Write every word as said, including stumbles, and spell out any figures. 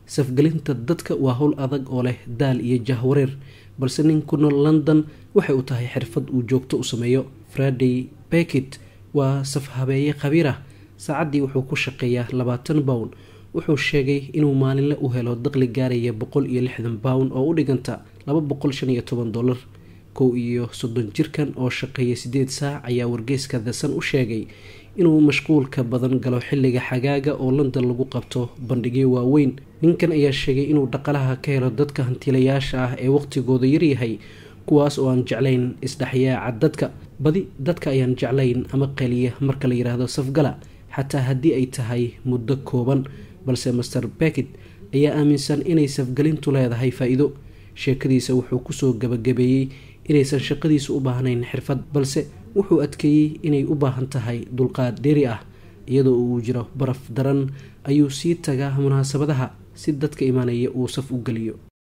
safgelinta dadka waa hawl adag oo leh daal iyo jahwareer, balse nin ku nool London waxay u tahay xirfad uu joogto u sameeyo. Freddie Beckett waa safhabeeye khabiir ah, saacadii wuxuu ku shaqeeyaa labaatan pound. Wuxuu sheegay inuu maalinle u helo dakhli gaaraya boqol iyo lixdan pound oo u dhiganta laba boqol shan iyo toban dollar. kow iyo soddon jirkan oo shaqeeya sideed saac ayaa wargeyska The Sun u sheegay inuu mashquulka badan galo xilliga xagaaga oo London lagu qabto bandhigyo waaweyn. Ninkan ayaa sheegay inuu dhaqaalaha ka helo dadka hantiilayaasha ah ee waqtigooda yaryahay, kuwaas oo aan jeclayn isdhexyaaca dadka. Badi dadka ayaan jeclayn ama qaliya marka la yiraahdo safgala, xataa haddii ay tahay muddo kooban, balse Master Beckett ayaa aaminsan inay safgelintu leedahay faa'iido. Sheekadiisa wuxuu kusoo gabagabeeyey inaysan shaqadiisu u baahnayn xirfad, balse wuxuu adkeeyey inay u baahan tahay dulqaad dheeri ah. Iyadoo uu jiro baraf daran ayuu sii tagaa munaasabadaha si dadka imaanaya uu saf u geliyo.